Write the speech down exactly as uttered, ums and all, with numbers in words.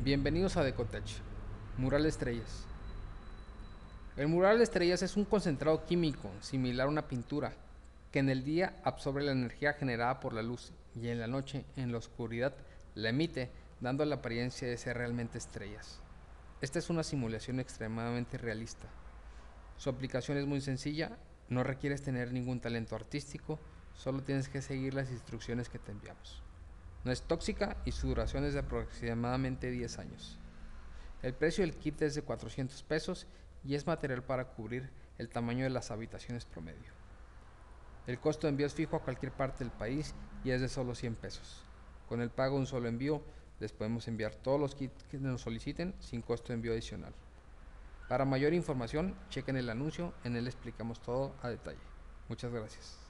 Bienvenidos a Decotech. Mural Estrellas. El mural de estrellas es un concentrado químico similar a una pintura que en el día absorbe la energía generada por la luz y en la noche, en la oscuridad, la emite, dando la apariencia de ser realmente estrellas. Esta es una simulación extremadamente realista. Su aplicación es muy sencilla, no requieres tener ningún talento artístico, solo tienes que seguir las instrucciones que te enviamos. No es tóxica y su duración es de aproximadamente diez años. El precio del kit es de cuatrocientos pesos y es material para cubrir el tamaño de las habitaciones promedio. El costo de envío es fijo a cualquier parte del país y es de solo cien pesos. Con el pago de un solo envío les podemos enviar todos los kits que nos soliciten sin costo de envío adicional. Para mayor información, chequen el anuncio, en él explicamos todo a detalle. Muchas gracias.